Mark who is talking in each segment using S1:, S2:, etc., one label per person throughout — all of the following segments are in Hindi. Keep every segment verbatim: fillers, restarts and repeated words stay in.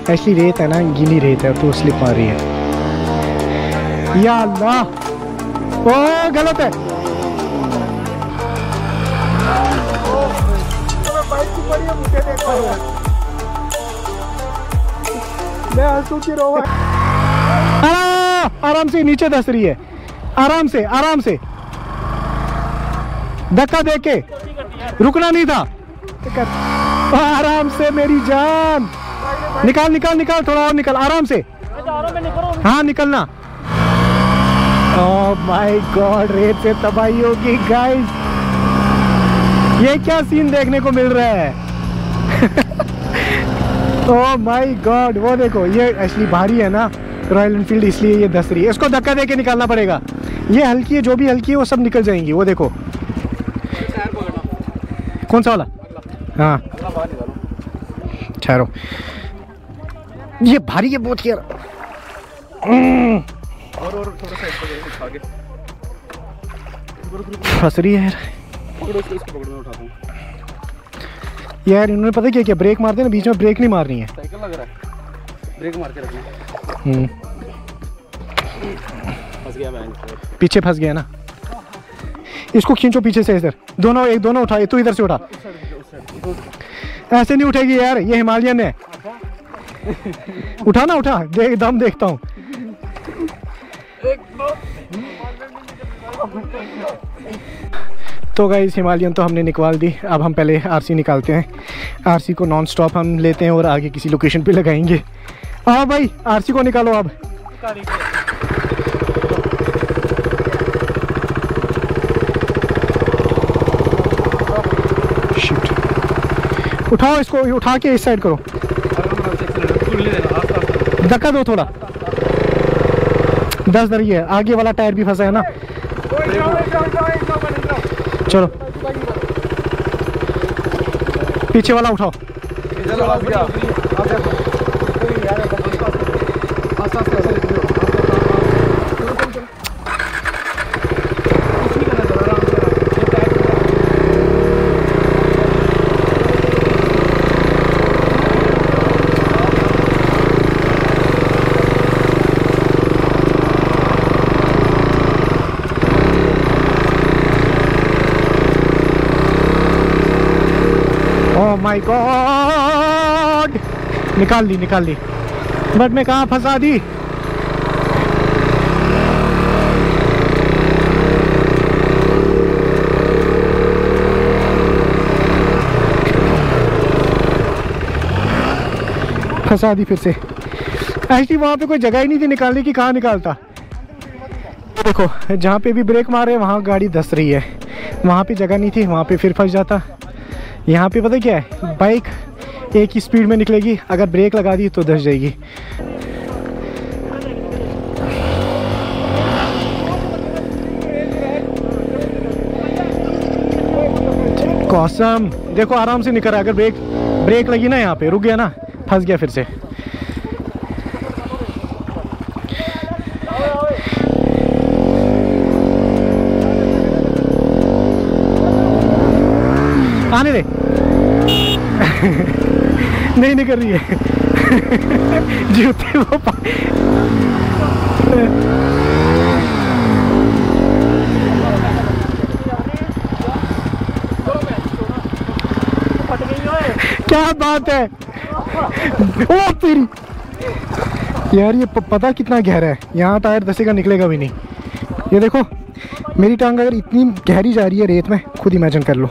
S1: एक्चुअली रेत है ना, गीली रेत है तो स्लिप मार रही है। या अल्लाह, ओ गलत है। मैं आंसू की रो आराम से नीचे धस रही है, आराम से आराम से, धक्का दे के, रुकना नहीं था, आराम से मेरी जान, निकाल निकाल निकाल, थोड़ा और निकाल, आराम से, हाँ निकलना। ओह माय गॉड, रेत से तबाही होगी गाइस, ये क्या सीन देखने को मिल रहा है। ओह माय गॉड, वो देखो, ये एक्चुअली भारी है ना रॉयल एनफील्ड, इसलिए ये धस रही है, इसको धक्का दे के निकालना पड़ेगा। ये हल्की है, जो भी हल्की है वो सब निकल जाएंगी, वो देखो। कौन सा वाला? हाँ ठहरो, ये भारी है बहुत यार।
S2: और और थोड़ा सा इसको आगे
S1: फंस रही है यार।
S2: पकड़ो इसको, इसको पकड़ो, मैं उठाता हूं
S1: यार। इन्होंने पता क्या क्या ब्रेक मारते हैं ना, बीच में ब्रेक नहीं मारनी है।
S2: साइकिल लग रहा है, ब्रेक मार के रखना।
S1: हम्म,
S2: फंस गया मैं,
S1: पीछे फंस गया ना, इसको खींचो पीछे से इधर, दोनों एक दोनों उठा, तू इधर से उठा, ऐसे नहीं उठेगी यार, ये हिमालयन है। उठा ना, उठा, देख दम देखता हूँ। तो गाइस हिमालयन तो हमने निकाल दी, अब हम पहले आरसी निकालते हैं। आरसी को नॉन स्टॉप हम लेते हैं और आगे किसी लोकेशन पे लगाएंगे। आओ भाई, आरसी को निकालो अब। शिट, उठाओ इसको, उठा के इस साइड करो, धक्का दो थोड़ा, दस दरी है, आगे वाला टायर भी फंसा है ना। चलो पीछे वाला उठाओ, माय गॉड, निकाल ली निकाल ली, बट मैं कहाँ फंसा दी। फंसा दी फिर से। एक्चुअली वहाँ पे कोई जगह ही नहीं थी निकालने की, कहाँ निकालता। देखो जहाँ पे भी ब्रेक मारे वहाँ गाड़ी धस रही है, वहाँ पे जगह नहीं थी, वहाँ पे फिर फंस जाता। यहाँ पे पता क्या है, बाइक एक ही स्पीड में निकलेगी, अगर ब्रेक लगा दी तो धस जाएगी। कसम, देखो आराम से निकल रहा है, अगर ब्रेक ब्रेक लगी ना यहाँ पे, रुक गया ना, फंस गया फिर से। आने दे। नहीं निकल रही है। जूते वो क्या बात है। ओ तेरी यार, ये पता कितना गहरा है, यहाँ टायर धसेगा निकलेगा भी नहीं। ये देखो मेरी टांग अगर इतनी गहरी जा रही है रेत में, खुद इमेजिन कर लो।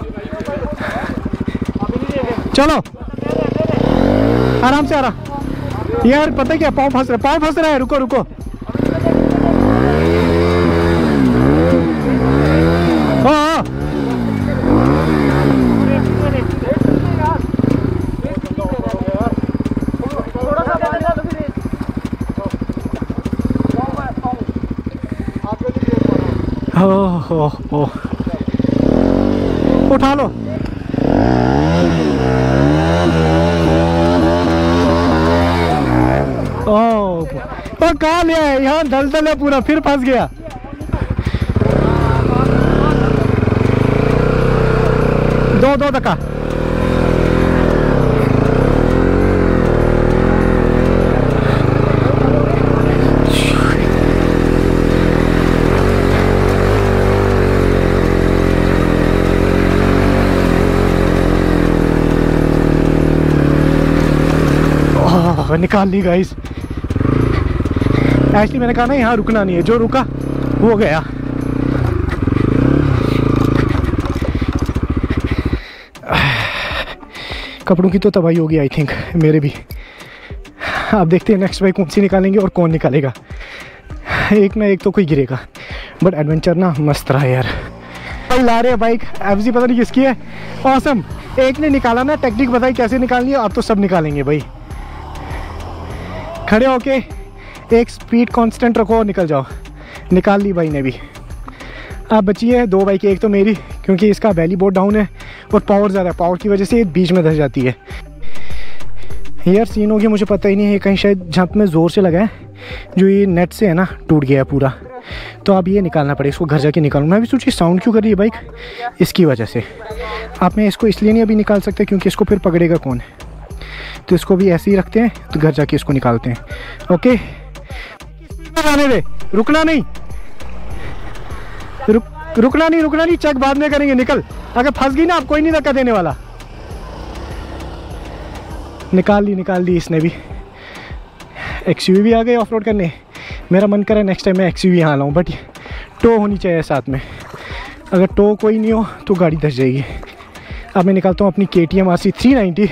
S1: चलो आराम से आ रहा यार, पता क्या, पाँव फंस रहा है, पाँव फंस रहा है, रुको रुको। हाँ ओह ओह ओह, उठा लो। ओह तो कहाँ ले आए, यहाँ दलदल है पूरा, फिर फंस गया। दो दो धक्का। ओह निकाल ली गाइस। एक्चुअली मैंने कहा ना यहाँ रुकना नहीं है, जो रुका वो गया। कपड़ों की तो तबाही होगी आई थिंक, मेरे भी। आप देखते हैं नेक्स्ट बाइक कौन सी निकालेंगे और कौन निकालेगा। एक ना एक तो कोई गिरेगा, बट एडवेंचर ना मस्त रहा यार। भाई ला रहे हैं बाइक, एफजी पता नहीं किसकी है। ऑसम, एक ने निकाला ना, टेक्निक बताई कैसे निकालनी है, अब तो सब निकालेंगे भाई। खड़े होके एक स्पीड कांस्टेंट रखो और निकल जाओ। निकाल ली भाई ने भी। अब बची है दो बाइकें, एक तो मेरी क्योंकि इसका बैली बहुत डाउन है और पावर ज़्यादा है, पावर की वजह से ये बीच में धस जाती है। यार सीन हो गया, मुझे पता ही नहीं है, कहीं शायद जंप में ज़ोर से लगा है, जो ये नेट से है ना टूट गया पूरा। तो अब ये निकालना पड़ेगा, इसको घर जाके निकालूँ। मैं भी सोची साउंड क्यों कर रही है बाइक, इसकी वजह से। आप मैं इसको इसलिए नहीं अभी निकाल सकते क्योंकि इसको फिर पकड़ेगा कौन, तो इसको भी ऐसे ही रखते हैं, तो घर जाके इसको निकालते हैं। ओके आने दे, रुकना नहीं, रुक रुकना नहीं रुकना नहीं चेक बाद में करेंगे। निकल, अगर फंस गई ना अब कोई नहीं धक्का देने वाला। निकाल ली निकाल ली इसने भी। एक्सयूवी भी आ गई ऑफ रोड करने। मेरा मन करे नेक्स्ट टाइम मैं एक्सयूवी यहाँ लाऊँ, बट टो होनी चाहिए साथ में। अगर टो कोई नहीं हो तो गाड़ी धस जाएगी। अब मैं निकालता हूँ अपनी K T M R C three ninety.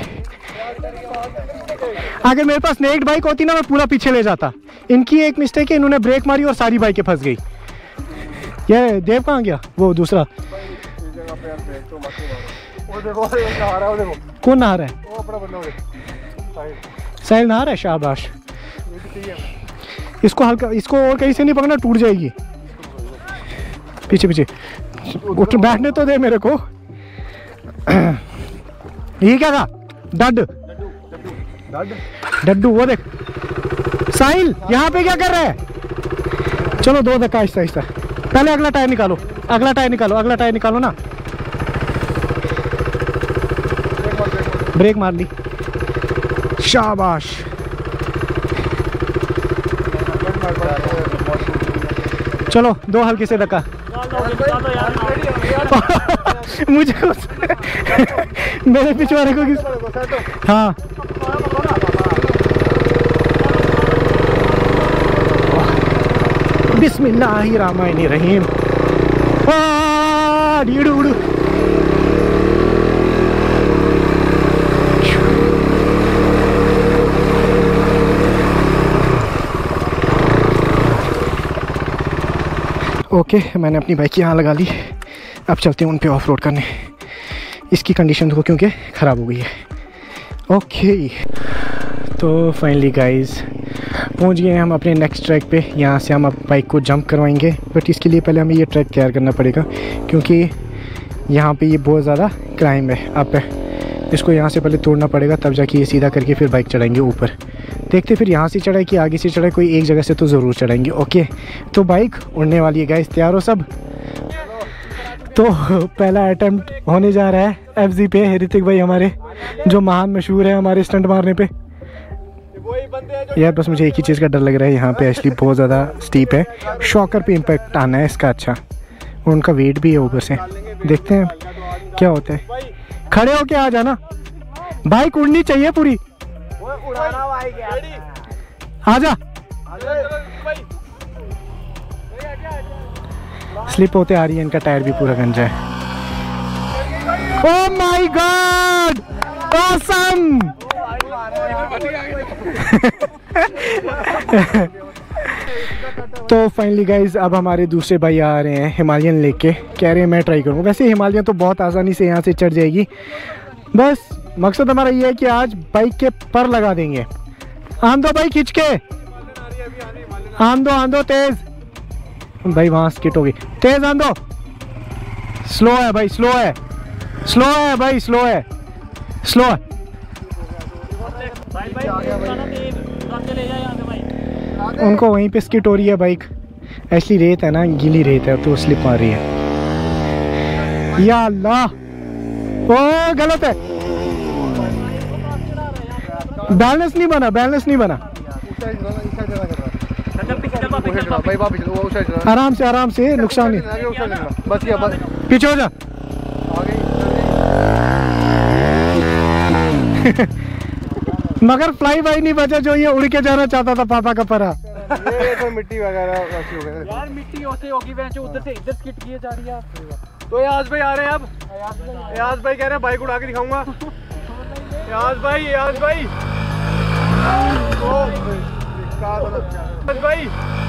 S1: अगर मेरे पास नेक्ड बाइक होती ना मैं पूरा पीछे ले जाता। इनकी एक मिस्टेक है, इन्होंने ब्रेक मारी और सारी बाइकें फंस गई। ये देव कहाँ गया, वो दूसरा कौन नहा रहा है? साहिल नहा रहा है, शाबाश। इसको हल्का, इसको और कहीं से नहीं पकड़ना, टूट जाएगी। पीछे पीछे उठ, बैठने तो दे मेरे को। ये क्या था? डड डड्डू, वो देख साहिल यहाँ पे क्या कर रहा है? चलो दो धक्का आहिस्ता आहिस्ता। पहले अगला टायर निकालो, अगला टायर निकालो, अगला टायर निकालो ना। ब्रेक मार ली, शाबाश। चलो दो हल्के से धक्का। मुझे मेरे पिछवाड़े को किस, हाँ बिस्मिल्लाहिर्रहमानिर्रहीम। डीडू उड़ू। ओके okay, मैंने अपनी बाइक यहाँ लगा ली। अब चलते हैं उन पे ऑफ रोड करने। इसकी कंडीशन देखो क्योंकि ख़राब हो गई है। Okay okay. तो फाइनली गाइस पहुँच गए हम अपने नेक्स्ट ट्रैक पे। यहाँ से हम अब बाइक को जंप करवाएंगे, बट इसके लिए पहले हमें ये ट्रैक तैयार करना पड़ेगा क्योंकि यहाँ पे ये बहुत ज़्यादा क्लाइंब है। अब इसको यहाँ से पहले तोड़ना पड़ेगा, तब जाके ये सीधा करके फिर बाइक चढ़ाएंगे ऊपर। देखते फिर यहाँ से चढ़ाए कि आगे से चढ़ाए, कोई एक जगह से तो ज़रूर चढ़ाएंगे। ओके तो बाइक उड़ने वाली है गाइस, तैयार हो सब? तो पहला अटैम्प्ट होने जा रहा है एफ जी पे। ऋतिक भाई हमारे जो महान मशहूर है हमारे स्टंट मारने पे। यार बस मुझे एक ही चीज़ का डर लग रहा है, यहाँ पे एक्चुअली बहुत ज़्यादा स्टीप है, शॉकर पे इम्पैक्ट आना है इसका। अच्छा उनका वेट भी है ऊपर से, देखते हैं क्या होता है। खड़े होके आ जाना, बाइक उड़नी चाहिए पूरी। आजा, स्लिप होते आ रही है, इनका टायर भी पूरा गंजा है। Oh my god awesome. तो फाइनली गाइज अब हमारे दूसरे भाई आ रहे हैं हिमालयन लेके, कह रहे हैं मैं ट्राई करूँगा। वैसे हिमालयन तो बहुत आसानी से यहाँ से चढ़ जाएगी, बस मकसद हमारा ये है कि आज बाइक के पर लगा देंगे। आन दो भाई खींच के, आन दो आन दो तेज। भाई वहाँ स्किट होगी, तेज आन दो। स्लो है भाई, स्लो है, स्लो है भाई, स्लो है, स्लो है। उनको वहीं पे स्किट हो रही है बाइक। ऐसी रेत है ना, गीली रेत है तो स्लिप मार रही है। या अल्लाह, ओ गलत है, बैलेंस नहीं बना, बैलेंस नहीं बना। आराम से आराम से, नुकसान नहीं। पीछे हो जा। मगर फ्लाई बाई नहीं बचा जो ये उड़ के जाना चाहता था पापा का परा।
S3: ये तो मिट्टी वगैरह ऐसी हो गई
S2: यार मिट्टी ऐसे होगी वैसे उधर से इधर स्किट किए जा रही है। तो याज भाई आ रहे हैं अब। याज भाई कह रहे हैं बाइक उड़ा के दिखाऊंगा। याज भाई याज भाई याज भाई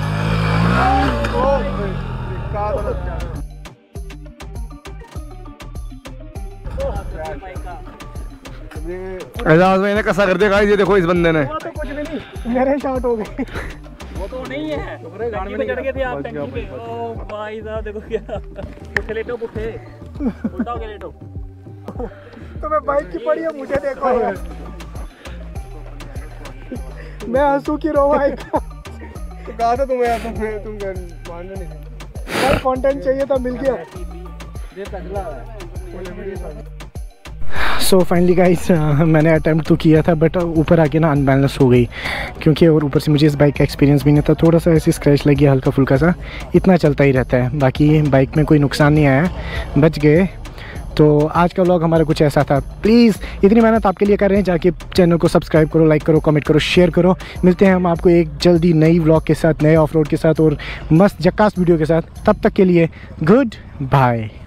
S3: एजाज भाई ने कैसा कर दिया गाइस, ये देखो इस बंदे ने।
S1: तो कुछ भी नहीं, मेरे शॉट हो गए।
S2: वो तो नहीं है, टंकी पे चढ़ गए थे आप टंकी पे। ओ भाई साहब देखो क्या पुठे लेटो पुठे उल्टा हो गया लेटो।
S1: तो मैं बाइक की पड़ी है, मुझे देखो मैं हंसू की रो भाई।
S3: तो कहा था तुम्हें तुम तुम मानने नहीं
S1: भाई, कंटेंट चाहिए था, मिल गया।
S2: ये पगला है।
S1: सो फाइनली गाइस मैंने अटैम्प्ट तो किया था बट ऊपर आके ना अनबैलेंस हो गई, क्योंकि और ऊपर से मुझे इस बाइक का एक्सपीरियंस भी नहीं था। थोड़ा सा ऐसी स्क्रैच लगी हल्का फुल्का सा, इतना चलता ही रहता है। बाकी बाइक में कोई नुकसान नहीं आया, बच गए। तो आज का व्लॉग हमारा कुछ ऐसा था। प्लीज़ इतनी मेहनत आपके लिए कर रहे हैं, जाके चैनल को सब्सक्राइब करो, लाइक करो, कमेंट करो, शेयर करो। मिलते हैं हम आपको एक जल्दी नई व्लॉग के साथ, नए ऑफ रोड के साथ और मस्त जक्कास वीडियो के साथ। तब तक के लिए गुड बाय।